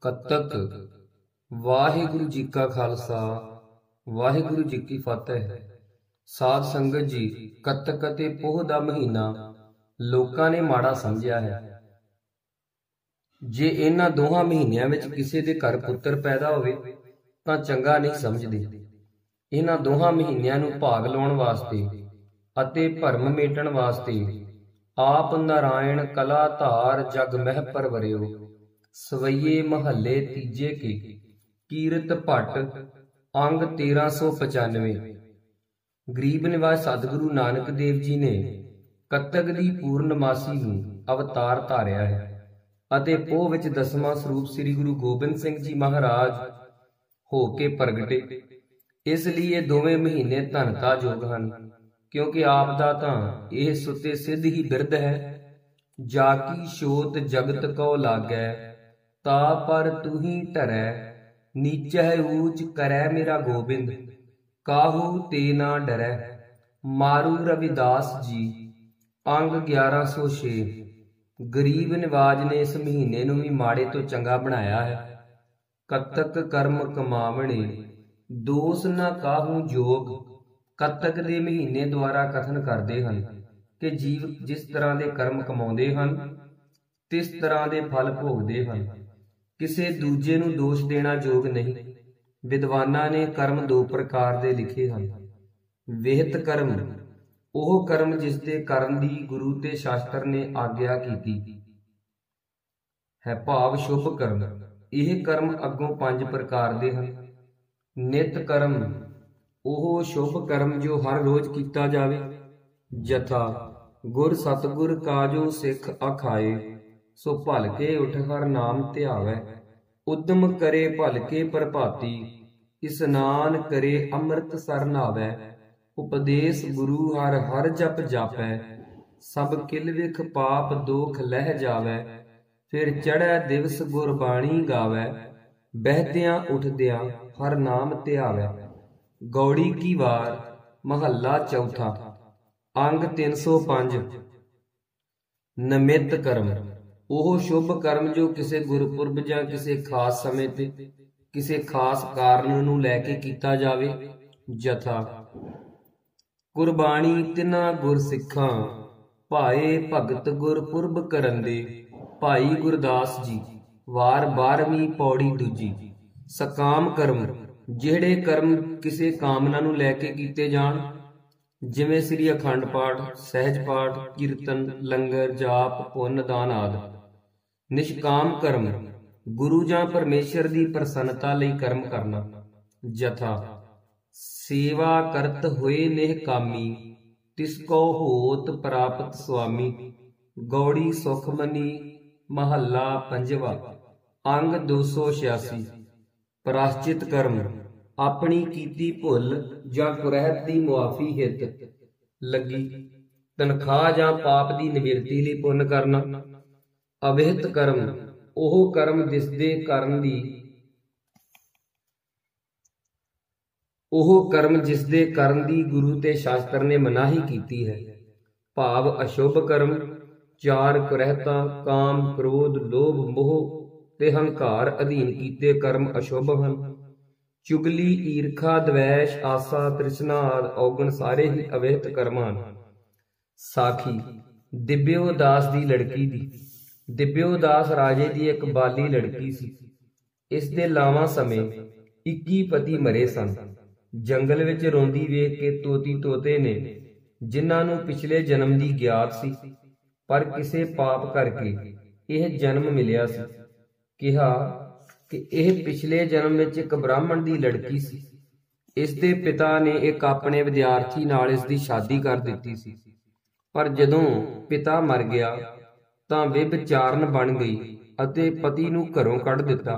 ਕੱਤਕ। ਵਾਹਿਗੁਰੂ ਜੀ ਕਾ ਖਾਲਸਾ ਵਾਹਿਗੁਰੂ ਜੀ ਕੀ ਫਤਿਹ। ਸਾਧ ਸੰਗਤ ਜੀ, ਕੱਤਕ ਅਤੇ ਪੋਹ ਦਾ ਮਹੀਨਾ ਲੋਕਾਂ ਨੇ ਮਾੜਾ ਸਮਝਿਆ ਹੈ। ਜੇ ਇਹਨਾਂ ਦੋਹਾਂ ਮਹੀਨਿਆਂ ਵਿੱਚ ਕਿਸੇ ਦੇ ਘਰ ਪੁੱਤਰ ਪੈਦਾ ਹੋਵੇ ਤਾਂ ਚੰਗਾ ਨਹੀਂ ਸਮਝਦੇ। ਇਹਨਾਂ ਦੋਹਾਂ ਮਹੀਨਿਆਂ ਨੂੰ ਭਾਗ ਲਾਉਣ ਵਾਸਤੇ ਅਤੇ ਭਰਮ ਮੇਟਣ ਵਾਸਤੇ ਆਪ ਨਾਰਾਇਣ ਕਲਾ ਧਾਰ ਜਗ ਮਹਿ ਪਰਵਰਿਓ ਸਵਈਏ ਮਹੱਲੇ ਤੀਜੇ ਕੇ ਕੀਰਤ ਭੱਟ ਅੰਗ 1395। ਗਰੀਬ ਨਿਵਾਜ ਸਤਿਗੁਰੂ ਨਾਨਕ ਦੇਵ ਜੀ ਨੇ ਕੱਤਕ ਦੀ ਪੂਰਨਮਾਸੀ ਨੂੰ ਅਵਤਾਰ ਧਾਰਿਆ ਹੈ ਅਤੇ ਪੋਹ ਵਿੱਚ 10ਵਾਂ ਸਰੂਪ ਸ੍ਰੀ ਗੁਰੂ ਗੋਬਿੰਦ ਸਿੰਘ ਜੀ ਮਹਾਰਾਜ ਹੋ ਕੇ ਪ੍ਰਗਟੇ। ਇਸ ਲਈ ਇਹ ਦੋਵੇਂ ਮਹੀਨੇ ਧਨਤਾ ਯੋਗ ਹਨ, ਕਿਉਂਕਿ ਆਪ ਦਾ ਤਾਂ ਇਹ ਸੁਤੇ ਸਿੱਧ ਹੀ ਬਿਰਧ ਹੈ। ਜਾ ਕੀ ਛੋਤ ਜਗਤ ਕਉ ਲਾਗੈ ਤਾ ਪਰ ਤੁਹੀ ਢਰੈ ਨੀਚਹਿ ਊਚ ਕਰੈ ਮੇਰਾ ਗੋਬਿੰਦ ਕਾਹੂ ਤੇ ਨਾ ਡਰੈ। ਮਾਰੂ ਰਵਿਦਾਸ ਜੀ ਅੰਗ 1106। ਗਰੀਬ ਨਿਵਾਜ ਨੇ ਇਸ ਮਹੀਨੇ ਨੂੰ ਵੀ ਮਾੜੇ ਤੋਂ ਚੰਗਾ ਬਣਾਇਆ ਹੈ। ਕੱਤਕ ਕਰਮ ਕਮਾਵਣੇ ਦੋਸ ਨਾ ਕਾਹੂ ਜੋਗ। ਕੱਤਕ ਦੇ ਮਹੀਨੇ ਦੁਆਰਾ ਕਥਨ ਕਰਦੇ ਹਨ ਕਿ ਜੀਵ ਜਿਸ ਤਰ੍ਹਾਂ ਦੇ ਕਰਮ ਕਮਾਉਂਦੇ ਹਨ ਤਿਸ ਤਰ੍ਹਾਂ ਦੇ ਫਲ ਭੋਗਦੇ ਹਨ। ਕਿਸੇ ਦੂਜੇ ਨੂੰ ਦੋਸ਼ ਦੇਣਾ ਯੋਗ ਨਹੀਂ। ਵਿਦਵਾਨਾਂ ਨੇ ਕਰਮ ਦੋ ਪ੍ਰਕਾਰ ਦੇ ਲਿਖੇ ਹਨ। ਵਿਹਿਤ ਕਰਮ ਉਹ ਕਰਮ ਜਿਸ ਦੇ ਕਰਨ ਦੀ ਗੁਰੂ ਤੇ ਸ਼ਾਸਤਰ ਨੇ ਆਗਿਆ ਕੀਤੀ ਹੈ, ਭਾਵ ਸ਼ੁਭ ਕਰਮ। ਇਹ ਕਰਮ ਅੱਗੋਂ 5 ਪ੍ਰਕਾਰ ਦੇ ਹਨ। ਨਿਤ ਕਰਮ ਉਹ ਸ਼ੁਭ ਕਰਮ ਜੋ ਹਰ ਰੋਜ਼ ਕੀਤਾ ਜਾਵੇ, ਜਥਾ ਗੁਰ ਸਤਿਗੁਰ ਕਾਜੋ ਸਿੱਖ ਅਖਾਏ ਸੋ ਭਲਕੇ ਉਠ ਹਰ ਨਾਮ ਧਿਆਵੈ। ਉਦਮ ਕਰੇ ਭਲਕੇ ਪ੍ਰਭਾਤੀ ਇਸਨਾਨ ਕਰੇ ਅੰਮ੍ਰਿਤ ਸਰ ਨਾਵੈ। ਉਪਦੇਸ਼ ਗੁਰੂ ਹਰ ਹਰ ਜਪ ਜਾਪੈ ਸਭ ਕਿਲ ਵਿਖ ਪਾਪ ਦੋਖ ਲਹਿ ਜਾਵੈ। ਫਿਰ ਚੜ੍ਹੈ ਦਿਵਸ ਗੁਰਬਾਣੀ ਗਾਵੈ ਬਹਿਦਿਆਂ ਉੱਠਦਿਆਂ ਹਰ ਨਾਮ ਧਿਆਵੈ। ਗੌੜੀ ਕੀ ਵਾਰ ਮਹੱਲਾ ਚੌਥਾ ਅੰਗ 305। ਨਮਿਤ ਕਰਮ ਉਹ ਸ਼ੁਭ ਕਰਮ ਜੋ ਕਿਸੇ ਗੁਰਪੁਰਬ ਜਾਂ ਕਿਸੇ ਖਾਸ ਸਮੇਂ ਤੇ ਕਿਸੇ ਖਾਸ ਕਾਰਨ ਨੂੰ ਲੈ ਕੇ ਕੀਤਾ ਜਾਵੇ, ਜਥਾ ਕੁਰਬਾਨੀ ਤਿਨਾ ਗੁਰ ਸਿੱਖਾਂ ਭਾਏ ਭਗਤ ਗੁਰਪੁਰਬ ਕਰੰਦੇ। ਭਾਈ ਗੁਰਦਾਸ ਜੀ ਵਾਰ 12ਵੀਂ ਪੌੜੀ ਦੂਜੀ। ਸਕਾਮ ਕਰਮ ਜਿਹੜੇ ਕਰਮ ਕਿਸੇ ਕਾਮਨਾ ਨੂੰ ਲੈ ਕੇ ਕੀਤੇ ਜਾਣ, ਜਿਵੇਂ ਸ੍ਰੀ ਅਖੰਡ ਪਾਠ, ਸਹਿਜ ਪਾਠ, ਕੀਰਤਨ, ਲੰਗਰ, ਜਾਪ, ਪੁੰਨ ਦਾਨ ਆਦਿ। ਨਿਸ਼ਕਾਮ ਕਰਮ ਗੁਰੂ ਜਾਂ ਪਰਮੇਸ਼ਰ ਦੀ ਪ੍ਰਸੰਨਤਾ ਲਈ ਕਰਮ ਕਰਨਾ, ਜਥਾ ਸੇਵਾ ਕਰਤ ਹੋਏ ਨਿਹਕਾਮੀ ਤਿਸ ਕੋ ਹੋਤ ਪ੍ਰਾਪਤ ਸੁਆਮੀ। ਗੌੜੀ ਸੁਖਮਨੀ ਮਹੱਲਾ ਪੰਜਵਾ ਅੰਗ 286। ਪ੍ਰਾਸ਼ਚਿਤ ਕਰਮ ਆਪਣੀ ਕੀਤੀ ਭੁੱਲ ਜਾਂ ਕੁਰਹਿਤ ਦੀ ਮੁਆਫੀ ਹਿੱਤ ਲੱਗੀ ਤਨਖਾਹ ਜਾਂ ਪਾਪ ਦੀ ਨਿਵਰਤੀ ਲਈ ਪੁੰਨ ਕਰਨਾ। ਅਵਿਹਿਤ ਕਰਮ ਉਹ ਕਰਮ ਜਿਸਦੇ ਕਰਨ ਦੀ ਗੁਰੂ ਤੇ ਸ਼ਾਸਤਰ ਨੇ ਮਨਾਹੀ ਕੀਤੀ ਹੈ, ਭਾਵ ਅਸ਼ੁਭ ਕਰਮ। 4 ਕੁਰਹਿਤਾਂ ਕਾਮ, ਕ੍ਰੋਧ, ਲੋਭ, ਮੋਹ ਤੇ ਹੰਕਾਰ ਅਧੀਨ ਕੀਤੇ ਕਰਮ ਅਸ਼ੁਭ ਹਨ। ਚੁਗਲੀ, ਈਰਖਾ, ਦਵੈਸ਼, ਆਸਾ, ਤ੍ਰਿਸ਼ਨਾ ਆਦਿ ਔਗਣ ਸਾਰੇ ਹੀ ਅਵਿਹਿਤ ਕਰਮ ਹਨ। ਸਾਖੀ ਦਿਬਿਓ ਦਾਸ ਦੀ ਲੜਕੀ ਦੀ। ਦਿਬਿਓ ਦਾਸ ਰਾਜੇ ਦੀ ਇੱਕ ਬਾਲੀ ਲੜਕੀ ਸੀ। ਇਸ ਦੇ ਲਾਵਾਂ ਸਮੇਂ 21 ਪਤੀ ਮਰੇ ਸਨ। ਜੰਗਲ ਵਿੱਚ ਰੋਂਦੀ ਵੇਖ ਕੇ ਤੋਤੀ ਤੋਤੇ ਨੇ, ਜਿਨ੍ਹਾਂ ਨੂੰ ਪਿਛਲੇ ਜਨਮ ਦੀ ਗਿਆਤ ਸੀ ਪਰ ਕਿਸੇ ਪਾਪ ਕਰਕੇ ਇਹ ਜਨਮ ਮਿਲਿਆ ਸੀ, ਕਿਹਾ ਕਿ ਇਹ ਪਿਛਲੇ ਜਨਮ ਵਿੱਚ ਇੱਕ ਬ੍ਰਾਹਮਣ ਦੀ ਲੜਕੀ ਸੀ। ਇਸ ਦੇ ਪਿਤਾ ਨੇ ਇੱਕ ਆਪਣੇ ਵਿਦਿਆਰਥੀ ਨਾਲ ਇਸ ਦੀ ਸ਼ਾਦੀ ਕਰ ਦਿੱਤੀ ਸੀ, ਪਰ ਜਦੋਂ ਪਿਤਾ ਮਰ ਗਿਆ ਤਾਂ ਵਿਭਚਾਰਨ ਬਣ ਗਈ ਅਤੇ ਪਤੀ ਨੂੰ ਘਰੋਂ ਕੱਢ ਦਿੱਤਾ।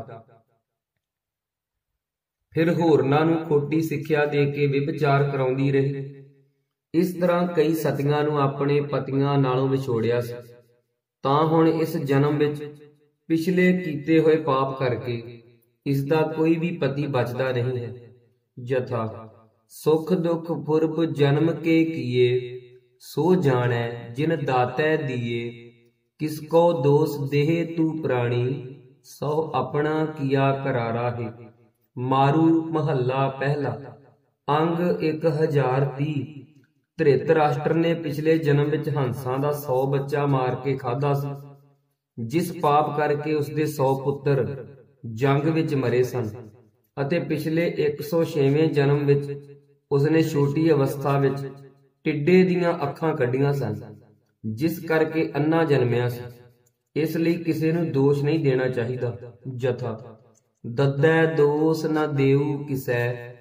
ਫਿਰ ਹੋਰਨਾਂ ਨੂੰ ਖੋਟੀ ਸਿੱਖਿਆ ਦੇ ਕੇ ਵਿਭਚਾਰ ਕਰਾਉਂਦੀ ਰਹੀ। ਇਸ ਤਰ੍ਹਾਂ ਕਈ ਸਤੀਆਂ ਨੂੰ ਆਪਣੇ ਪਤੀਆਂ ਨਾਲੋਂ ਵਿਛੋੜਿਆ ਸੀ। ਤਾਂ ਹੁਣ ਇਸ ਜਨਮ ਵਿੱਚ ਪਿਛਲੇ ਕੀਤੇ ਹੋਏ ਪਾਪ ਕਰਕੇ ਇਸ ਦਾ ਕੋਈ ਵੀ ਪਤੀ ਬਚਦਾ ਨਹੀਂ ਹੈ, ਜਥਾ ਸੁਖ ਦੁਖ ਪੁਰਬ ਜਨਮ ਕੇ ਕੀਏ ਸੋ ਜਾਣੈ ਜਿਨ ਦਾਤੈ ਦੀਏ। ਕਿਸ ਕੋ ਦੋਸ ਦੇਹ ਤੂ ਪ੍ਰਾਣੀ ਸੋ ਆਪਣਾ ਕੀਆ करारा है। मारू महला पहला। अंग 1030। ਧ੍ਰਿਤਰਾਸ਼ਟਰ ਨੇ ਪਿਛਲੇ ਜਨਮ ਵਿੱਚ ਹੰਸਾਂ ਦਾ 100 ਬੱਚਾ ਮਾਰ ਕੇ ਖਾਧਾ ਸੀ, ਜਿਸ ਪਾਪ ਕਰਕੇ ਉਸਦੇ 100 ਪੁੱਤਰ ਜੰਗ ਵਿੱਚ ਮਰੇ ਸਨ, ਅਤੇ ਪਿਛਲੇ 106ਵੇਂ ਜਨਮ ਵਿੱਚ ਉਸਨੇ ਛੋਟੀ ਅਵਸਥਾ ਵਿੱਚ ਟਿੱਡੇ ਦੀਆਂ ਅੱਖਾਂ ਕੱਢੀਆਂ ਸਨ, ਜਿਸ ਕਰਕੇ ਅੰਨਾ ਜਨਮਿਆ ਸੀ। ਇਸ ਲਈ ਕਿਸੇ ਨੂੰ ਦੋਸ਼ ਨਹੀਂ ਦੇਣਾ ਚਾਹੀਦਾ। ਜਥਾ ਦੱਦੈ ਦੋਸ ਨਾ ਦੇਉ ਕਿਸੈ,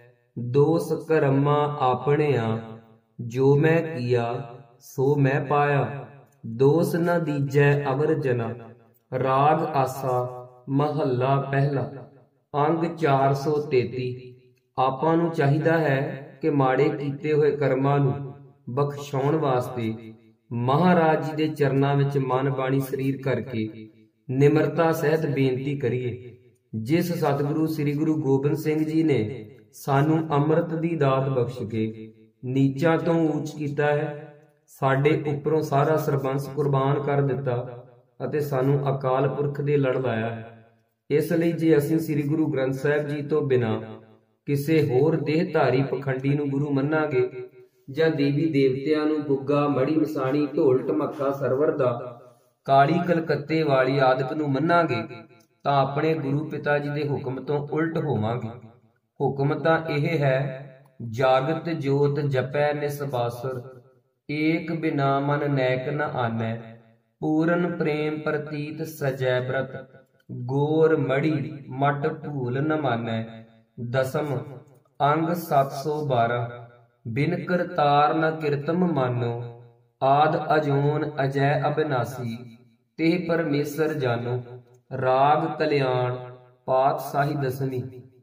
ਦੋਸ ਕਰਮਾ ਆਪਣਿਆ, ਜੋ ਮੈਂ ਕੀਆ ਸੋ ਮੈਂ ਪਾਇਆ, ਦੋਸ ਨਾ ਦੀਜੈ ਅਵਰ ਜਨਾ। ਰਾਗ ਆਸਾ ਮਹੱਲਾ ਪਹਿਲਾ। ਅੰਗ 433। ਆਪਾਂ ਨੂੰ ਚਾਹੀਦਾ ਹੈ ਕਿ ਮਾੜੇ ਕੀਤੇ ਹੋਏ ਕਰਮਾਂ ਨੂੰ ਬਖਸ਼ਾਉਣ ਵਾਸਤੇ ਮਹਾਰਾਜ ਜੀ ਦੇ ਚਰਨਾਂ ਵਿੱਚ ਮਨ ਬਾਣੀ ਸਰੀਰ ਕਰਕੇ ਨਿਮਰਤਾ ਸਹਿਤ ਬੇਨਤੀ ਕਰੀਏ। ਜਿਸ ਸਤਿਗੁਰੂ ਸ੍ਰੀ ਗੁਰੂ ਗੋਬਿੰਦ ਸਿੰਘ ਜੀ ਨੇ ਸਾਨੂੰ ਅੰਮ੍ਰਿਤ ਦੀ ਦਾਤ ਬਖਸ਼ ਕੇ ਨੀਚਾਂ ਤੋਂ ਉੱਚ ਕੀਤਾ ਹੈ, ਸਾਡੇ ਉੱਪਰੋਂ ਸਾਰਾ ਸਰਬੰਸ ਕੁਰਬਾਨ ਕਰ ਦਿੱਤਾ ਅਤੇ ਸਾਨੂੰ ਅਕਾਲ ਪੁਰਖ ਦੇ ਲੜ ਲਾਇਆ ਹੈ। ਇਸ ਲਈ ਜੇ ਅਸੀਂ ਸ੍ਰੀ ਗੁਰੂ ਗ੍ਰੰਥ ਸਾਹਿਬ ਜੀ ਤੋਂ ਬਿਨਾਂ ਕਿਸੇ ਹੋਰ ਦੇਹਧਾਰੀ ਪਖੰਡੀ ਨੂੰ ਗੁਰੂ ਮੰਨਾਂਗੇ ਜਾਂ ਦੇਵੀ ਦੇਵਤਿਆਂ ਨੂੰ ਗੁੱਗਾ, ਮੜੀ, ਮਸਾਣੀ, ਢੋਲ ਢਮੱਕਾ, ਸਰਵਰ ਦਾ, ਕਾਲੀ ਕਲਕੱਤੇ ਵਾਲੀ ਆਦਿਕ ਨੂੰ ਮੰਨਾਂਗੇ ਤਾਂ ਆਪਣੇ ਗੁਰੂ ਪਿਤਾ ਜੀ ਦੇ ਹੁਕਮ ਤੋਂ ਉਲਟ ਹੋਵਾਂਗੇ। ਹੁਕਮ ਤਾਂ ਇਹ ਹੈ, ਜਾਗਤ ਜੋਤ ਜਪੈ ਨਿਸਬਾਸੁਰ, ਏਕ ਬਿਨਾ ਮਨ ਨੈਕ ਨ ਆਨੈ, ਪੂਰਨ ਪ੍ਰੇਮ ਪ੍ਰਤੀਤ ਸਜੈ ਬ੍ਰਤ, ਗੋਰ ਮੜੀ ਮਟ ਭੂਲ ਨ ਮਾਨੈ। ਦਸਮ। ਅੰਗ 712। ਬਿਨ ਕਰਤਾਰ ਨ ਕਿਰਤਮ ਮਾਨੋ, ਆਦ ਅਜੋਨ ਅਜੈ ਅਬਿਨਾਸੀ, ਤੇ ਪਰਮੇਸ਼ਰ ਜਾਨੋ। ਰਾਗ ਕਲਿਆਣ ਪਾਤਸ਼ਾਹੀ ਦਸਵੀਂ।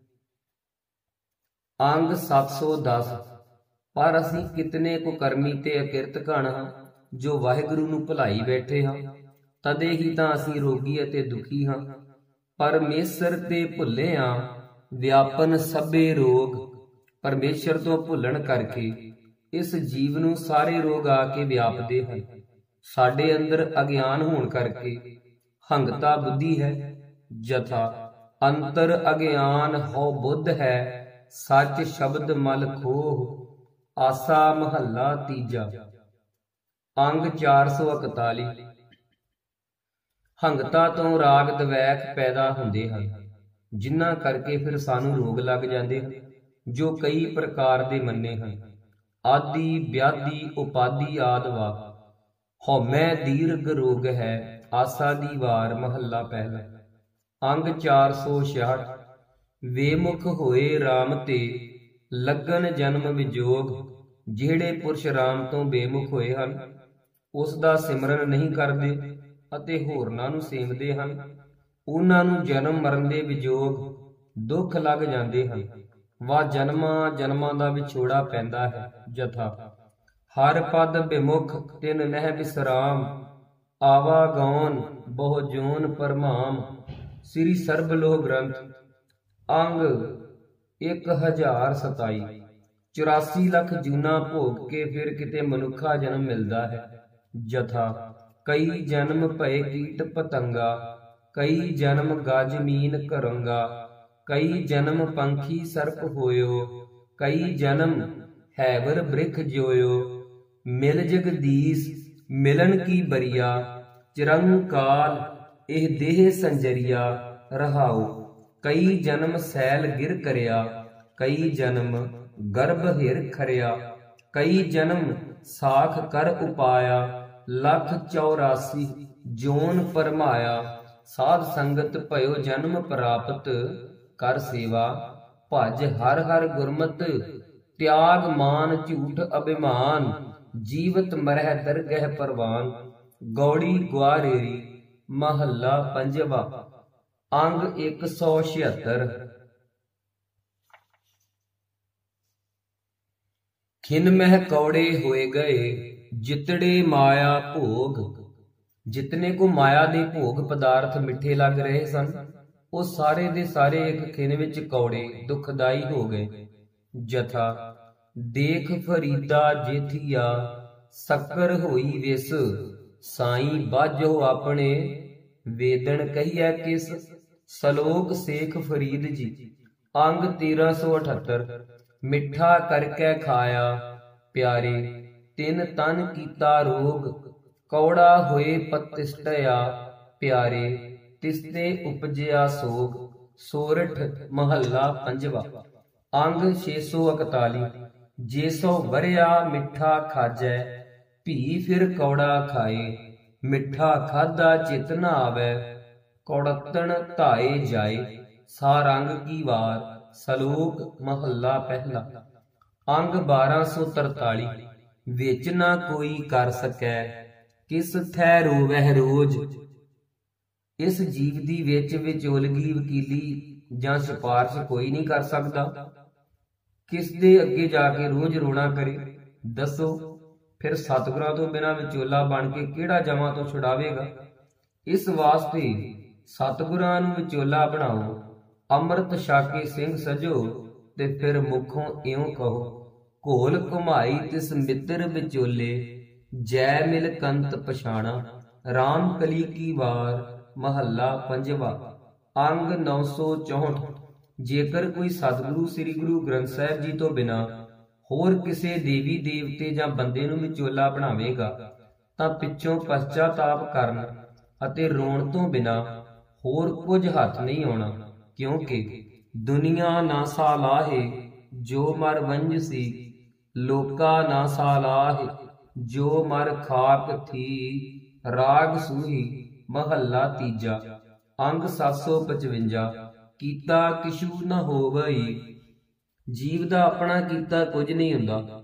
ਅੰਗ 710। ਪਰ ਅਸੀਂ ਕਿਤਨੇ ਕੁਕਰਮੀ ਤੇ ਅਕਿਰਤ ਘਣ ਹਾਂ, ਜੋ ਵਾਹਿਗੁਰੂ ਨੂੰ ਭੁਲਾਈ ਬੈਠੇ ਹਾਂ, ਤਦੇ ਹੀ ਤਾਂ ਅਸੀਂ ਰੋਗੀ ਅਤੇ ਦੁਖੀ ਹਾਂ। ਪਰਮੇਸ਼ਰ ਤੇ ਭੁੱਲੇ ਹਾਂ, ਵਿਆਪਨ ਸਭੇ ਰੋਗ। ਪਰਮੇਸ਼ਰ ਤੋਂ ਭੁੱਲਣ ਕਰਕੇ ਇਸ ਜੀਵ ਨੂੰ ਸਾਰੇ ਰੋਗ ਆ ਕੇ ਵਿਆਪਦੇ ਹਨ। ਸਾਡੇ ਅੰਦਰ ਅਗਿਆਨ ਹੋਣ ਕਰਕੇ ਹੰਗਤਾ ਬੁੱਧੀ ਹੈ। ਜਥਾ ਅੰਤਰ ਅਗਿਆਨ ਹੋ ਬੁੱਧ ਹੈ, ਸੱਚ ਸ਼ਬਦ ਮਲ ਖੋਹ। ਆਸਾ ਮਹੱਲਾ ਤੀਜਾ। ਅੰਗ 441। ਹੰਗਤਾ ਤੋਂ ਰਾਗ ਦਵੈਖ ਪੈਦਾ ਹੁੰਦੇ ਹਨ, ਜਿਨ੍ਹਾਂ ਕਰਕੇ ਫਿਰ ਸਾਨੂੰ ਰੋਗ ਲੱਗ ਜਾਂਦੇ ਹਨ, ਜੋ ਕਈ ਪ੍ਰਕਾਰ ਦੇ ਮੰਨੇ ਹਨ। ਆਦਿ ਵਿਆਧੀ ਉਪਾਧੀ ਆਦਿ ਵਾ। ਹਉਮੈ ਦੀਰਘ ਰੋਗ ਹੈ। ਆਸਾ ਦੀ ਵਾਰ ਮਹੱਲਾ ਪਹਿਲਾ। ਅੰਗ 466। ਵੇਮੁਖ ਹੋਏ RAM ਤੇ ਲੱਗਨ ਜਨਮ ਵਿਜੋਗ। ਜਿਹੜੇ ਪੁਰਸ਼ RAM ਤੋਂ ਬੇਮੁਖ ਹੋਏ ਹਨ, ਉਸ ਦਾ ਸਿਮਰਨ ਨਹੀਂ ਕਰਦੇ ਅਤੇ ਹੋਰਨਾਂ ਨੂੰ ਸੇਵਦੇ ਹਨ, ਉਹਨਾਂ ਨੂੰ ਜਨਮ ਮਰਨ ਦੇ ਵਿਜੋਗ ਦੁੱਖ ਲੱਗ ਜਾਂਦੇ ਹਨ, ਵਾ ਜਨਮਾਂ ਜਨਮਾਂ ਦਾ ਵਿਛੋੜਾ ਪੈਂਦਾ ਹੈ। ਜਥਾ ਹਰ ਪਦ ਬਿਮੁਖ ਤਿਨ ਨਹਿ ਵਿਸਰਾਮ, ਆਵਾ ਗੌਨ ਬਹੁ ਜੋਨ ਪਰਮਾਮ। ਸ੍ਰੀ ਸਰਬ ਲੋਹ ਗ੍ਰੰਥ। ਅੰਗ 1027। 84 ਲੱਖ ਜੂਨਾ ਭੋਗ ਕੇ ਫਿਰ ਕਿਤੇ ਮਨੁੱਖਾ ਜਨਮ ਮਿਲਦਾ ਹੈ। ਜਥਾ ਕਈ ਜਨਮ ਭਏ ਕੀਟ ਪਤੰਗਾ, ਕਈ ਜਨਮ ਗਜ ਮੀਨ ਕਰੰਗਾ, ਕਈ ਜਨਮ ਪੰਖੀ ਸਰਪ ਹੋਇਓ, ਕਈ ਜਨਮ ਹੈਵਰ ਬ੍ਰਿਖ ਜੋਇਓ। ਮਿਲ ਜਗਦੀਸ਼ ਮਿਲਨ ਕੀ ਬਰੀਆ, ਚਿਰੰਕਾਲ ਇਹ ਦੇਹ ਸੰਜਰੀਆ ਰਹਾਉ। ਕਈ ਜਨਮ ਸੈਲ ਗਿਰ ਕਰਿਆ, ਕਈ ਜਨਮ ਗਰਭ ਹਿਰ ਖਰਿਆ, ਕਈ ਜਨਮ ਸਾਖ ਕਰ ਉਪਾਇਆ, ਲੱਖ 84 ਜੋਨ ਪਰਮਾਇਆ। ਸਾਧ ਸੰਗਤ ਭਇਓ ਜਨਮ ਪ੍ਰਾਪਤ, ਕਰ ਸੇਵਾ ਭਜ ਹਰ ਹਰ ਗੁਰਮਤਿ। ਤਿਆਗ ਮਾਨ ਝੂਠ ਅਭਿਮਾਨ, ਜੀਵਤ ਮਰਹਿ ਦਰਗਹਿ ਪਰਵਾਨ। ਗੌੜੀ ਗੁਆਰੇਰੀ ਮਹੱਲਾ ਪੰਜਵਾ। ਅੰਗ 176। ਖਿਨ ਮਹਿ ਕੌੜੇ ਹੋਏ ਗਏ, ਜਿਤੜੇ ਮਾਇਆ ਭੋਗ। ਜਿਤਨੇ ਕੋ ਮਾਇਆ ਦੇ ਭੋਗ ਪਦਾਰਥ ਮਿੱਠੇ ਲੱਗ ਰਹੇ ਸਨ, ਉਹ ਸਾਰੇ ਦੇ ਸਾਰੇ ਇੱਕ ਖਿਨ ਵਿੱਚ ਕੌੜੇ ਦੁਖਦਾਈ ਹੋ ਗਏ। ਜਥਾ ਦੇਖ ਫਰੀਦਾ ਜੇਥੀਆ, ਸ਼ੱਕਰ ਹੋਈ ਵਿਸ। ਸਾਈਂ ਬਾਝੋ ਆਪਣੇ, ਵੇਦਣ ਕਹੀਐ ਕਿਸ। ਸਲੋਕ ਸੇਖ ਫਰੀਦ ਜੀ। ਅੰਗ 1378। ਮਿੱਠਾ ਕਰਕੇ ਖਾਇਆ ਪਿਆਰੇ, ਤਿਨ ਤਨ ਕੀਤਾ ਰੋਗ। ਕੌੜਾ ਹੋਏ ਪਤਿਸ਼ਟਿਆ ਪਿਆਰੇ, ਤਿਸਤੇ ਉਪਜਿਆ ਸੋਗ। ਸੋਰਠ ਮਹੱਲਾ ਪੰਜਵਾ। ਅੰਗ 641। ਜੇ ਸੋ ਵਰਿਆ ਮਿੱਠਾ ਖਾਜੈ, ਭੀ ਫਿਰ ਕੌੜਾ ਖਾਏ। ਮਿੱਠਾ ਖਾਧਾ ਚਿਤ ਨ ਆਵੈ, ਕੌੜਤਣ ਧਾਏ ਜਾਏ। ਸਾਰੰਗ ਕੀ ਵਾਰ। ਸਲੋਕ ਮਹੱਲਾ ਪਹਿਲਾ। ਅੰਗ 1243। ਵਿੱਚ ਨਾ ਕੋਈ ਕਰ ਸਕੈ, ਕਿਸ ਥੈ ਰੋਵਹਿ ਰੋਜ਼। ਇਸ ਜੀਵ ਦੀ ਵਿੱਚ ਵਿਚੋਲਗੀ ਵਕੀਲੀ ਜਾਂ ਸਿਫਾਰਸ਼ ਕੋਈ ਨਹੀਂ ਕਰ ਸਕਦਾ। ਕਿਸ ਦੇ ਅੱਗੇ ਜਾ ਕੇ ਰੋਜ਼ ਰੋਣਾ ਕਰੇ। ਦੱਸੋ ਫਿਰ ਸਤਿਗੁਰਾਂ ਤੋਂ ਬਿਨਾਂ ਵਿਚੋਲਾ ਬਣ ਕੇ ਕਿਹੜਾ ਜਮਾਂ ਤੋਂ ਛੁਡਾਵੇਗਾ। ਇਸ ਵਾਸਤੇ ਸਤਿਗੁਰਾਂ ਨੂੰ ਵਿਚੋਲਾ ਬਣਾਓ। ਅੰਮ੍ਰਿਤ ਛਾਕੇ ਸਿੰਘ ਸਜੋ, ਤੇ ਫਿਰ ਮੁਖੋਂ ਇਉਂ ਕਹੋ, ਘੋਲ ਘੁਮਾਈ ਤਿਸ ਮਿੱਤਰ ਵਿਚੋਲੇ, ਜੈ ਮਿਲ ਕੰਤ ਪਛਾਣਾ। ਰਾਮ ਕਲੀ ਕੀ ਵਾਰ। ਮਹੱਲਾ ਪੰਜਵਾ। ਅੰਗ 964। ਜੇਕਰ ਕੋਈ ਸਤਿਗੁਰੂ ਸ੍ਰੀ ਗੁਰੂ ਗ੍ਰੰਥ ਸਾਹਿਬ ਜੀ ਤੋਂ ਬਿਨਾਂ ਹੋਰ ਕਿਸੇ ਦੇਵੀ ਦੇਵਤੇ ਜਾਂ ਬੰਦੇ ਨੂੰ ਵਿਚੋਲਾ ਬਣਾਵੇਗਾ ਤਾਂ ਪਿੱਛੋਂ ਪਛਤਾਤਾਪ ਕਰਨ ਅਤੇ ਰੋਣ ਤੋਂ ਬਿਨਾਂ ਹੋਰ ਕੁਝ ਹੱਥ ਨਹੀਂ ਆਉਣਾ। ਕਿਉਂਕਿ ਦੁਨੀਆ ਨਾ ਸਾਲਾਹੇ, ਜੋ ਮਰ ਵੰਝ ਸੀ। ਲੋਕਾ ਨਾ ਸਾਲਾਹੇ, ਜੋ ਮਰ ਖਾਕ ਥੀ। ਰਾਗ ਸੂਹੀ। ਮਹੱਲਾ ਤੀਜਾ। ਅੰਗ 755। ਕੀਤਾ ਕਿਛੂ ਨ ਹੋਵਈ। ਜੀਵ ਦਾ ਆਪਣਾ ਕੀਤਾ ਕੁਝ ਨਹੀਂ ਹੁੰਦਾ।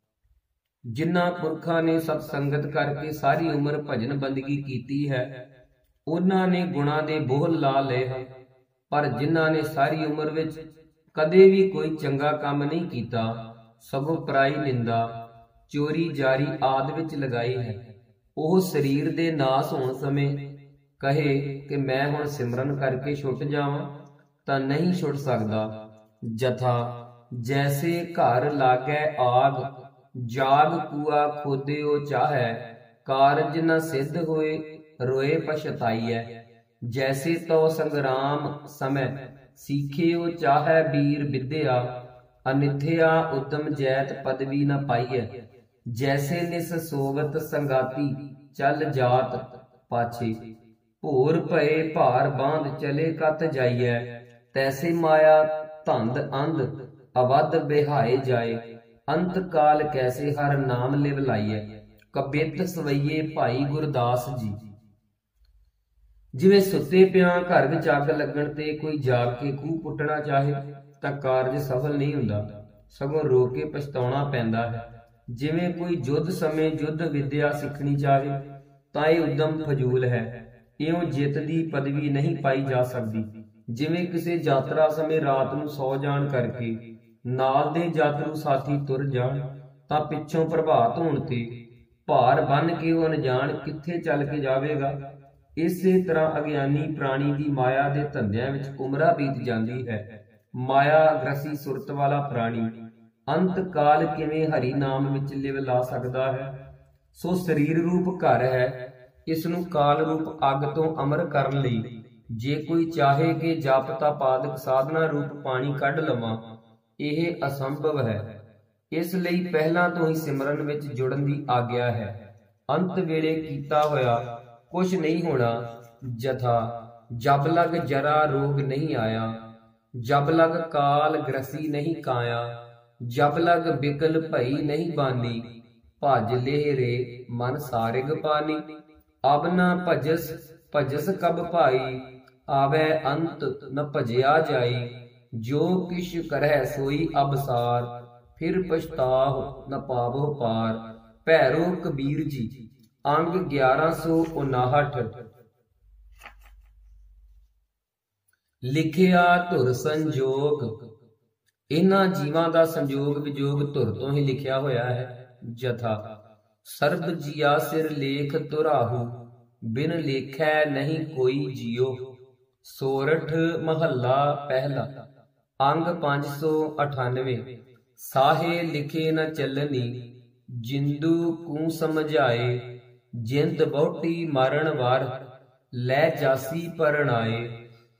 ਜਿਨ੍ਹਾਂ ਪੁਰਖਾਂ ਨੇ ਸਤ ਸੰਗਤ ਕਰਕੇ ਸਾਰੀ ਉਮਰ ਭਜਨ ਬੰਦਗੀ ਕੀਤੀ ਹੈ, ਉਹਨਾਂ ਨੇ ਗੁਣਾਂ ਦੇ ਬੋਹਲ ਲਾ ਲਏ ਹਨ। ਪਰ ਜਿਨ੍ਹਾਂ ਨੇ ਸਾਰੀ ਉਮਰ ਵਿੱਚ ਕਦੇ ਵੀ ਕੋਈ ਚੰਗਾ ਕੰਮ ਨਹੀਂ ਕੀਤਾ, ਸਗੋਂ ਪਰਾਈ ਨਿੰਦਾ, ਚੋਰੀ ਜਾਰੀ ਆਦਿ ਵਿੱਚ ਲਗਾਈ ਹੈ, ਉਹ ਸਰੀਰ ਦੇ ਨਾਸ ਹੋਣ ਸਮੇਂ ਕਹੇ ਕਿ ਮੈਂ ਹੁਣ ਸਿਮਰਨ ਕਰਕੇ ਛੁੱਟ ਜਾਵਾਂ ਤਾਂ ਨਹੀਂ ਛੁੱਟ ਸਕਦਾ। ਜਥਾ ਜੈਸੇ ਘਰ ਲਾਗੈ ਆਗ, ਜਾਗ ਕੂਆ ਖੋਦਿਓ ਚਾਹੈ। ਕਾਰਜ ਨ ਸਿੱਧ ਹੋਏ, ਰੋਏ ਪਛਤਾਈਐ। ਜੈਸੇ ਤੋ ਸੰਗਰਾਮ ਸਮੈ, ਸੀਖਿਓ ਚਾਹੈ ਬੀਰ ਵਿਦਿਆ। ਅਨਿਥਿਆ ਉਦਮ ਜੈਤ ਪਦਵੀ ਨ ਪਾਈਐ। ਜੈਸੇ ਨਿਸ ਸੋਵਤ ਸੰਗਾਤੀ, ਚੱਲ ਜਾਤ ਪਾਛੇ। ਭੋਰ ਭਏ ਭਾਰ ਬਾਂਧ, ਚਲੇ ਕਤ ਜਾਈਐ। ਤੈਸੇ ਮਾਇਆ ਧੰਦ ਅੰਧ, ਅਵਧ ਬਿਹਾਏ ਜਾਏ। ਅੰਤ ਕਾਲ ਕੈਸੇ ਹਰ ਨਾਮ ਲਿਵ ਲਾਈਐ। ਕਬਿੱਤ ਸਵਈਏ ਭਾਈ ਗੁਰਦਾਸ ਜੀ। ਜਿਵੇਂ ਸੁੱਤੇ ਪਿਆਂ ਘਰ ਵਿੱਚ ਅੱਗ ਲੱਗਣ ਤੇ ਕੋਈ ਜਾਗ ਕੇ ਖੂਹ ਪੁੱਟਣਾ ਚਾਹੇ ਤਾਂ ਕਾਰਜ ਸਫਲ ਨਹੀਂ ਹੁੰਦਾ, ਸਗੋਂ ਰੋ ਕੇ ਪਛਤਾਉਣਾ ਪੈਂਦਾ ਹੈ। ਜਿਵੇਂ ਕੋਈ ਯੁੱਧ ਸਮੇਂ ਯੁੱਧ ਵਿਦਿਆ ਸਿੱਖਣੀ ਚਾਹੇ ਤਾਂ ਇਹ ਉਦਮ ਫਜ਼ੂਲ ਹੈ, ਇਉਂ ਜਿੱਤ ਦੀ ਪਦਵੀ ਨਹੀਂ ਪਾਈ ਜਾ ਸਕਦੀ। ਜਿਵੇਂ ਕਿਸੇ ਯਾਤਰਾ ਸਮੇਂ ਰਾਤ ਨੂੰ ਸੌ ਜਾਣ ਕਰਕੇ ਨਾਲ ਦੇ ਯਾਤਰੂ ਸਾਥੀ ਤੁਰ ਜਾਣ ਤਾਂ ਪਿੱਛੋਂ ਪ੍ਰਭਾਤ ਹੋਣ ਤੇ ਭਾਰ ਬੰਨ ਕੇ ਉਹ ਅਣਜਾਣ ਕਿੱਥੇ ਚੱਲ ਕੇ ਜਾਵੇਗਾ। ਇਸੇ ਤਰ੍ਹਾਂ ਅਗਿਆਨੀ ਪ੍ਰਾਣੀ ਦੀ ਮਾਇਆ ਦੇ ਧੰਦਿਆਂ ਵਿੱਚ ਉਮਰਾਂ ਬੀਤ ਜਾਂਦੀ ਹੈ। ਮਾਇਆ ਗ੍ਰਸੀ ਸੁਰਤ ਵਾਲਾ ਪ੍ਰਾਣੀ ਅੰਤ ਕਾਲ ਕਿਵੇਂ ਹਰੀ ਨਾਮ ਵਿੱਚ ਲਿਵ ਲਾ ਸਕਦਾ ਹੈ। ਸੋ ਸਰੀਰ ਰੂਪ ਘਰ ਹੈ, ਇਸ ਨੂੰ ਕਾਲ ਰੂਪ ਅੱਗ ਤੋਂ ਅਮਰ ਕਰਨ ਲਈ ਜੇ ਕੋਈ ਚਾਹੇ ਕਿ ਜਪ ਤਪ ਆਦਿਕ ਸਾਧਨਾ ਰੂਪ ਪਾਣੀ ਕੱਢ ਲਵਾਂ, ਇਹ ਅਸੰਭਵ ਹੈ। ਇਸ ਲਈ ਪਹਿਲਾਂ ਤੋਂ ਹੀ ਸਿਮਰਨ ਵਿੱਚ ਜੁੜਨ ਦੀ ਆਗਿਆ ਹੈ। ਅੰਤ ਵੇਲੇ ਕੀਤਾ ਹੋਇਆ ਕੁਛ ਨਹੀਂ ਹੋਣਾ। ਜਥਾ ਜਬ ਲਗ ਜਰਾ ਰੋਗ ਨਹੀਂ ਆਇਆ, ਜਬ ਲਗ ਕਾਲ ਗ੍ਰਸੀ ਨਹੀਂ ਕਾਇਆ। ਜਬ ਲਗ ਬਿਕਲ ਭਈ ਨਹੀਂ ਬਾਨੀ, ਭਜ ਲੇਹ ਰੇ ਮਨ ਸਾਰਿਗ ਪਾਨੀ। ਅਬ ਨਾ ਭਜਸ ਭਜਸ ਕਬ ਭਾਈ, ਆਵੈ ਅੰਤ ਨ ਭਜਿਆ ਜਾਈ। ਜੋ ਕਿਛ ਕਰਹਿ ਸੋਈ ਅਬਸਾਰ, ਫਿਰ ਪਛਤਾਹ ਨ ਪਾਵੋ ਪਾਰ। ਭੈਰੋ ਕਬੀਰ ਜੀ। ਅੰਗ 1159। ਲਿਖਿਆ ਧੁਰ ਸੰਜੋਗ। ਇਹਨਾਂ ਜੀਵਾਂ ਦਾ ਸੰਜੋਗ ਵਿਜੋਗ ਧੁਰ ਤੋਂ ਹੀ ਲਿਖਿਆ ਹੋਇਆ ਹੈ। ਜਥਾ ਸਰਬ ਜੀਆ ਸਿਰ ਲੇਖ ਤੁਰਾਹੂ, ਬਿਨ ਲੇਖੈ ਨਹੀਂ ਕੋਈ ਜੀਓ। ਸੋਰਠ ਮਹੱਲਾ ਪਹਿਲਾ। ਅੰਗ 598। ਸਾਹੇ ਲਿਖੇ ਨ ਚੱਲਣੀ, ਜਿੰਦੂ ਕੂ ਸਮਝਾਏ। ਜਿੰਦ ਬਹੁਟੀ ਮਰਨ ਵਾਰ, ਲੈ ਜਾਸੀ ਪਰਣਾਏ।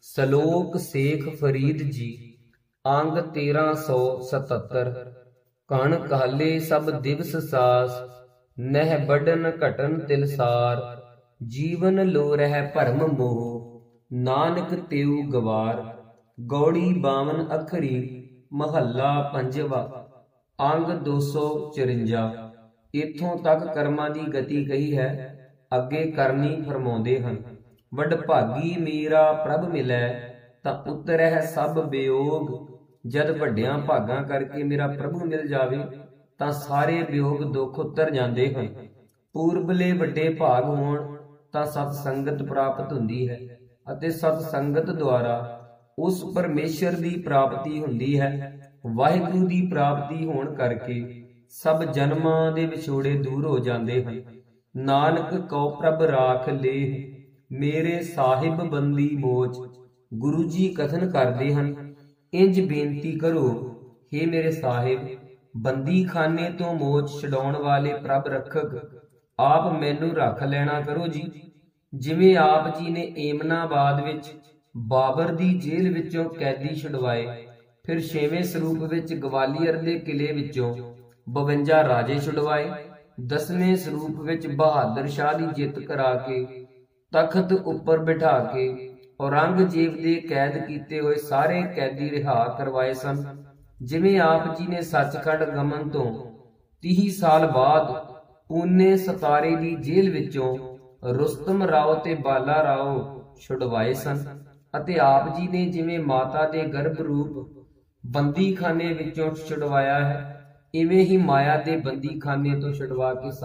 ਸਲੋਕ ਸੇਖ ਫਰੀਦ ਜੀ। ਅੰਗ 1377। ਕਣ ਕਾਲੇ ਸਭ ਦਿਵਸ ਸਾਸ, ਨਹਿ ਬਡਨ ਘਟਨ ਤਿਲਸਾਰ। ਜੀਵਨ ਲੋ ਰਹਿ ਭਰਮ ਮੋਹ, ਨਾਨਕ ਤਿਉ ਗਵਾਰ। ਗੌੜੀ 52 ਅੱਖਰੀ। ਮਹੱਲਾ ਪੰਜਵਾ। ਅੰਗ 254। ਇਥੋਂ ਤੱਕ ਕਰਮਾਂ ਦੀ ਗਤੀ ਕਹੀ ਹੈ, ਅੱਗੇ ਕਰਨੀ ਫਰਮਾਉਂਦੇ ਹਨ। ਵਡਭਾਗੀ ਮੇਰਾ ਪ੍ਰਭ ਮਿਲੈ, ਤਾਂ ਉਤਰਹਿ ਸਭ ਵਿਯੋਗ। ਜਦ ਵੱਡਿਆਂ ਭਾਗਾਂ ਕਰਕੇ ਮੇਰਾ ਪ੍ਰਭੂ ਮਿਲ ਜਾਵੇ ਤਾਂ ਸਾਰੇ ਵਿਯੋਗ ਦੁੱਖ ਉਤਰ ਜਾਂਦੇ ਹਨ। ਪੂਰਬਲੇ ਵੱਡੇ ਭਾਗ ਹੋਣ ਤਾਂ ਸਤ ਸੰਗਤ ਪ੍ਰਾਪਤ ਹੁੰਦੀ ਹੈ ਅਤੇ ਸਤ ਸੰਗਤ ਦੁਆਰਾ ਉਸ ਪਰਮੇਸ਼ਰ ਦੀ ਪ੍ਰਾਪਤੀ ਹੁੰਦੀ ਹੈ। ਵਾਹਿਗੁਰੂ ਦੀ ਪ੍ਰਾਪਤੀ ਹੋਣ ਕਰਕੇ ਸਭ ਜਨਮਾਂ ਦੇ ਵਿਛੋੜੇ ਦੂਰ ਹੋ ਜਾਂਦੇ ਹਨ। ਨਾਨਕ ਕਉ ਪ੍ਰਭ ਰਾਖ ਲੇਹ, ਮੇਰੇ ਸਾਹਿਬ ਬੰਦੀ ਮੋਚ। ਗੁਰੂ ਜੀ ਕਥਨ ਕਰਦੇ ਹਨ, ਇੰਜ ਬੇਨਤੀ ਕਰੋ, ਹੇ ਮੇਰੇ ਸਾਹਿਬ, ਬੰਦੀ ਖਾਨੇ ਤੋਂ ਮੋਚ ਛਡਾਉਣ ਵਾਲੇ ਪ੍ਰਭ ਰੱਖਕ, ਆਪ ਮੈਨੂੰ ਰੱਖ ਲੈਣਾ ਕਰੋ ਜੀ। ਜਿਵੇਂ ਆਪ ਜੀ ਨੇ ਏਮਨਾਬਾਦ ਵਿੱਚ ਬਾਬਰ ਦੀ ਜੇਲ੍ਹ ਵਿੱਚੋਂ ਕੈਦੀ ਛੁਡਵਾਏ, ਫਿਰ 6ਵੇਂ ਸਰੂਪ ਵਿੱਚ ਗਵਾਲੀਅਰ ਦੇ ਕਿਲੇ ਵਿੱਚੋਂ 52 ਰਾਜੇ ਛੁਡਵਾਏ, 10ਵੇਂ ਸਰੂਪ ਵਿੱਚ ਬਹਾਦਰ ਸ਼ਾਹ ਦੀ ਜਿੱਤ ਕਰਾ ਕੇ ਤਖਤ ਉੱਪਰ ਬਿਠਾ ਕੇ ਔਰੰਗਜ਼ੇਬ ਦੇ ਕੈਦ ਕੀਤੇ ਹੋਏ ਸਾਰੇ ਕੈਦੀ ਰਿਹਾ ਕਰਵਾਏ ਸਨ। ਜਿਵੇਂ ਆਪ ਜੀ ਨੇ ਸੱਚਖੰਡ ਗਮਨ ਤੋਂ 30 ਸਾਲ ਬਾਅਦ ਪੂਨੇ ਸਤਾਰੇ ਦੀ ਜੇਲ੍ਹ ਵਿੱਚੋਂ ਰੁਸਤਮ ਰਾਓ ਤੇ ਬਾਲਾ ਰਾਓ ਛੁਡਵਾਏ ਸਨ, ਅਤੇ ਆਪ ਜੀ ਨੇ ਜਿਵੇਂ ਮਾਤਾ ਦੇ ਗਰਭ ਰੂਪ ਬੰਦੀਖਾਨੇ ਵਿੱਚੋਂ ਛੁਡਵਾਇਆ ਹੈ, ਇਵੇਂ ਹੀ ਮਾਇਆ ਦੇ ਬੰਦੀਖਾਨੇ ਤੋਂ ਛੁਡਵਾ ਕੇ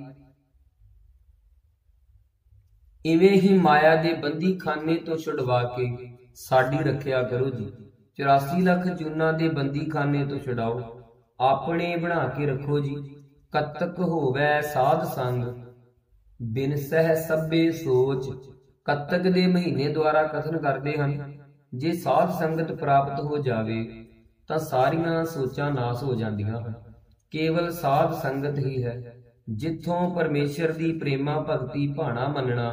ਸਾਡੀ ਰੱਖਿਆ ਕਰੋ ਜੀ। 84 ਲੱਖ ਜੂਨਾਂ ਦੇ ਬੰਦੀਖਾਨੇ ਤੋਂ ਛੁਡਾਓ, ਆਪਣੇ ਬਣਾ ਕੇ ਰੱਖੋ ਜੀ। ਕਤਕ ਹੋਵੈ ਸਾਧ ਸੰਗ, ਬਿਨ ਸਹਿ ਸਭੇ ਸੋਚ। ਕਤਕ ਦੇ ਮਹੀਨੇ ਦੁਆਰਾ ਕਥਨ ਕਰਦੇ ਹਨ, ਜੇ ਸਾਧ ਸੰਗਤ ਪ੍ਰਾਪਤ ਹੋ ਜਾਵੇ ਤਾਂ ਸਾਰੀਆਂ ਸੋਚਾਂ ਨਾਸ ਹੋ ਜਾਂਦੀਆਂ ਹਨ। ਕੇਵਲ ਸਾਧ ਸੰਗਤ ਹੀ ਹੈ ਜਿੱਥੋਂ ਪਰਮੇਸ਼ਰ ਦੀ ਪ੍ਰੇਮਾ ਭਗਤੀ ਭਾਣਾ ਮੰਨਣਾ,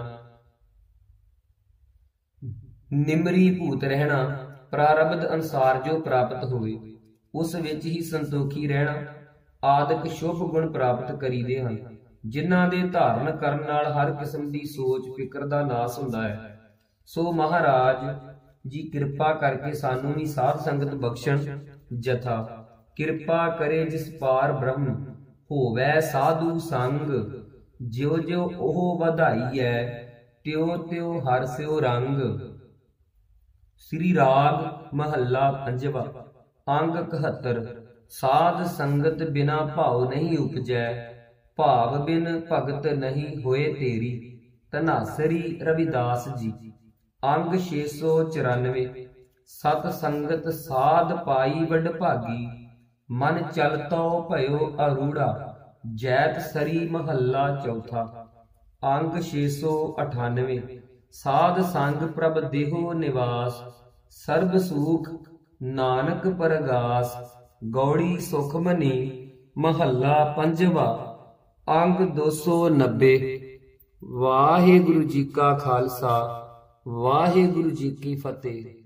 ਨਿਮਰੀ ਭੂਤ ਰਹਿਣਾ, ਪ੍ਰਾਰਬਧ ਅਨੁਸਾਰ ਜੋ ਪ੍ਰਾਪਤ ਹੋਵੇ ਉਸ ਵਿੱਚ ਹੀ ਸੰਤੋਖੀ ਰਹਿਣਾ ਆਦਿਕ ਸ਼ੁਭ ਗੁਣ ਪ੍ਰਾਪਤ ਕਰੀਦੇ ਹਨ, ਜਿਨ੍ਹਾਂ ਦੇ ਧਾਰਨ ਕਰਨ ਨਾਲ ਹਰ ਕਿਸਮ ਦੀ ਸੋਚ ਫਿਕਰ ਦਾ ਨਾਸ ਹੁੰਦਾ ਹੈ। ਸੋ ਮਹਾਰਾਜ ਜੀ ਕਿਰਪਾ ਕਰਕੇ ਸਾਨੂੰ ਵੀ ਸਾਧ ਸੰਗਤ ਬਖਸ਼ਣ। ਜਥਾ ਕਿਰਪਾ ਕਰੇ ਜਿਸ ਪਾਰ ਬ੍ਰਹਮ, ਹੋਵੈ ਸਾਧੂ ਸੰਗ। ਜਿਉ ਜਿਉ ਉਹ ਵਧਾਈਐ, ਤਿਉ ਤਿਉ ਹਰਿ ਸਿਉ ਰੰਗ। ਸ੍ਰੀ ਰਾਗ ਮਹੱਲਾ ਪੰਜਵਾ। ਅੰਗ 71। ਸਾਧ ਸੰਗਤ ਬਿਨਾ ਭਾਉ ਨਹੀਂ ਉਪਜੈ, ਭਾਵ ਬਿਨ ਭਗਤ ਨਹੀਂ ਹੋਏ ਤੇਰੀ। ਧਨਾਸਰੀ ਰਵਿਦਾਸ ਜੀ। ਅੰਗ 694। ਸਤ ਸੰਗਤ ਸਾਧ ਪਾਈ ਵਡਭਾਗੀ, ਮਨ ਚਲਤੋ ਭਇਓ ਅਰੂੜਾ। ਜੈਤ ਸਰੀ ਮਹੱਲਾ ਚੌਥਾ। ਅੰਗ 698। ਸਾਧ ਸੰਗ ਪ੍ਰਭ ਦੇਹੋ ਨਿਵਾਸ, ਸਰਬ ਸੂਖ ਨਾਨਕ ਪਰਗਾਸ। ਗੌੜੀ ਸੁਖਮਨੀ ਮਹੱਲਾ ਪੰਜਵਾ। ਅੰਗ 290। ਵਾਹਿਗੁਰੂ ਜੀ ਕਾ ਖਾਲਸਾ, ਵਾਹਿਗੁਰੂ ਜੀ ਕੀ ਫਤਿਹ।